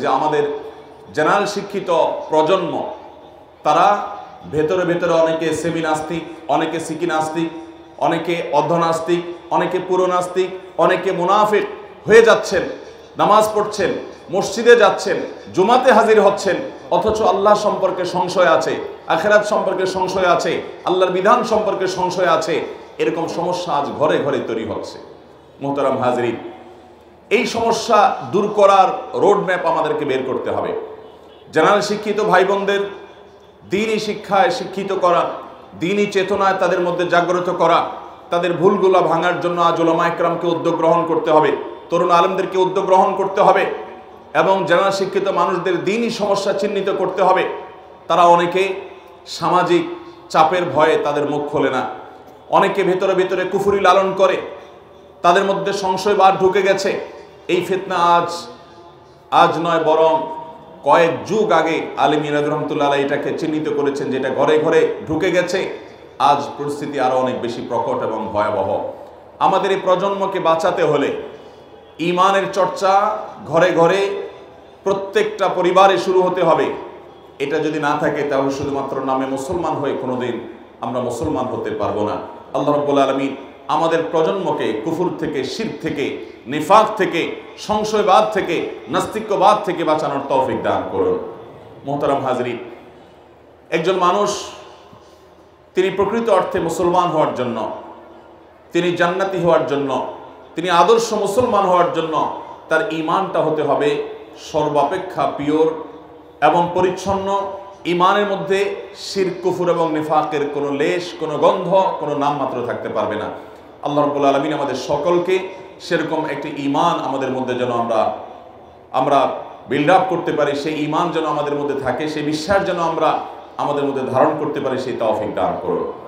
যে আমাদের জেনারেল শিক্ষিত প্রজন্ম তারা ভেতরে ভেতরে অনেকে সেমি নাস্তিক, অনেকে সিকি নাস্তিক, অনেকে অর্ধনাস্তিক, অনেকে পুরো নাস্তিক, অনেকে মুনাফিক হয়ে যাচ্ছেন। নামাজ পড়ছেন, মসজিদে যাচ্ছেন, জুমাতে হাজির হচ্ছেন, অথচ আল্লাহ সম্পর্কে সংশয় আছে, আখিরাত সম্পর্কে সংশয় আছে, আল্লাহর বিধান সম্পর্কে সংশয় আছে। এরকম সমস্যা আজ ঘরে ঘরে তৈরি হচ্ছে। মুহতারাম হাজরিন, এই সমস্যা দূর করার রোড ম্যাপ আমাদেরকে বের করতে হবে। জেনারেল শিক্ষিত ভাই বোনদের দ্বীনি শিক্ষায় শিক্ষিত করা, দ্বীনি চেতনায় তাদের মধ্যে জাগ্রত করা, তাদের ভুলগুলা ভাঙার জন্য আজ উলামা ইকরামকে উদ্যোগ গ্রহণ করতে হবে, তরুণ আলেমদেরকে উদ্যোগ গ্রহণ করতে হবে এবং জেনারেল শিক্ষিত মানুষদের দ্বীনি সমস্যা চিহ্নিত করতে হবে। তারা অনেকে সামাজিক চাপের ভয়ে তাদের মুখ খোলে না, অনেকে ভেতরে ভেতরে কুফরি লালন করে, তাদের মধ্যে সংশয়বাদ ঢুকে গেছে। এই ফিতনা আজ নয় বরং কয়েক যুগ আগে আলী মিরাদ রহমতুল্লাহ আলাইহি এটাকে চিহ্নিত করেছেন, যেটা ঘরে ঘরে ঢুকে গেছে। আজ পরিস্থিতি আরো অনেক বেশি প্রকট এবং ভয়াবহ। আমাদের এই প্রজন্মকে বাঁচাতে হলে ঈমানের চর্চা ঘরে ঘরে প্রত্যেকটা পরিবারে শুরু হতে হবে। এটা যদি না থাকে তাহলে শুধুমাত্র নামে মুসলমান হয়ে কোনোদিন আমরা মুসলমান হতে পারবো না। আল্লাহ রাব্বুল আলামিন আমাদের প্রজন্মকে কুফর থেকে, শিরক থেকে, নিফাক থেকে, সংশয়বাদ থেকে, নাস্তিক্যবাদ থেকে বাঁচানোর তৌফিক দান করুন। মুহতারাম হাজরিন, একজন মানুষ তিনি প্রকৃত অর্থে মুসলমান হওয়ার জন্য, তিনি জান্নাতি হওয়ার জন্য, তিনি আদর্শ মুসলমান হওয়ার জন্য তার ঈমানটা হতে হবে সর্বাপেক্ষা পিওর এবং পরিচ্ছন্ন। ঈমানের মধ্যে শিরক, কুফর এবং নিফাকের কোনো লেশ, কোনো গন্ধ, কোনো নামমাত্র থাকতে পারবে না। আল্লাহ রাব্বুল আলামিন আমাদের সকলকে সেরকম একটি ঈমান আমাদের মধ্যে যেন আমরা বিল্ড আপ করতে পারি, সেই ঈমান যেন আমাদের মধ্যে থাকে, সেই বিশ্বাস যেন আমরা আমাদের মধ্যে ধারণ করতে পারি, সেই তৌফিক দান করুন।